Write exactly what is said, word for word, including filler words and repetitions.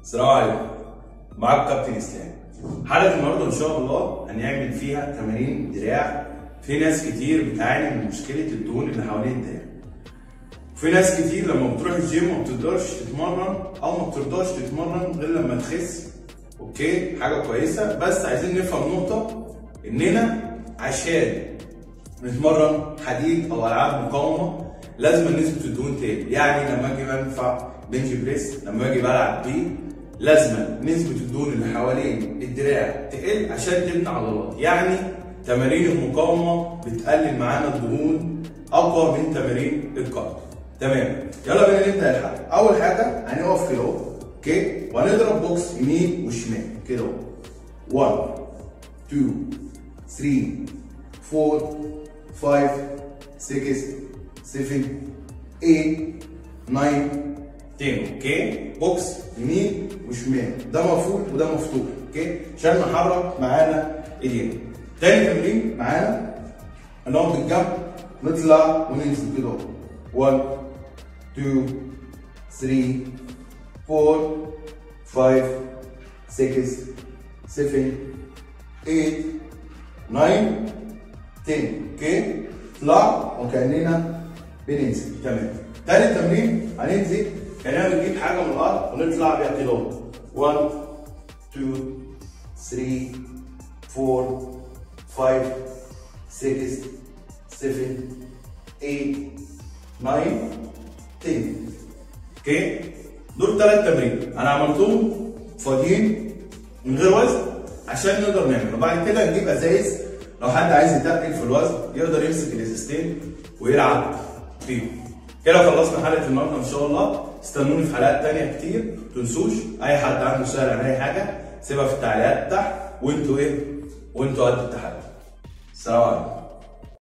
السلام عليكم. معاكم كابتن اسلام. حلقه النهارده ان شاء الله هنعمل فيها تمارين دراع. في ناس كتير بتعاني من مشكله الدهون اللي حوالين الدراع. في ناس كتير لما بتروح الجيم ما بتقدرش تتمرن او ما بترضاش تتمرن غير لما تخس. اوكي، حاجه كويسه، بس عايزين نفهم نقطه اننا عشان نتمرن حديد او العاب مقاومه لازم نسبه الدهون تقل. يعني لما اجي بنفع بنج بريس، لما اجي بلعب بيه، لازم نسبه الدهون اللي حوالين الدراع تقل عشان تبني عضلات. يعني تمارين المقاومه بتقلل معانا الدهون اقوى من تمارين الكارديو. تمام، يلا بينا نبدا الحلقه. اول حاجه هنقف كده اهو، اوكي، وهنضرب بوكس يمين وشمال كده اهو. واحد اتنين تلاتة أربعة خمسة ستة سبعة تمانية تسعة. اوكي، بوكس يمين وشمال، ده مفروض وده مفتوح. اوكي، عشان نحرك معانا ايدينا. تاني تمرين معانا هنقعد بالجنب، نطلع وننزل كده اهو. واحد اتنين تلاتة أربعة خمسة ستة سبعة تمانية تسعة عشرة. اوكي، اطلع وكاننا بننزل. تمام. تالت تمرين هننزل كاننا بنجيب حاجه من الارض ونطلع بيها كده اهو. واحد اتنين تلاتة أربعة خمسة ستة سبعة تمانية تسعة عشرة. اوكي، دول تلات تمارين انا عملتهم فاضيين من غير وزن عشان نقدر نعمل، وبعد كده نجيب ازايز لو حد عايز يتقل في الوزن يقدر يمسك الازازتين ويلعب فيهم. كده خلصنا حلقه النهارده ان شاء الله. استنوني في حلقات تانيه كتير. متنسوش اي حد عنده سؤال عن اي حاجه سيبها في التعليقات تحت، وانتوا ايه؟ وانتوا قد التحدي. السلام عليكم.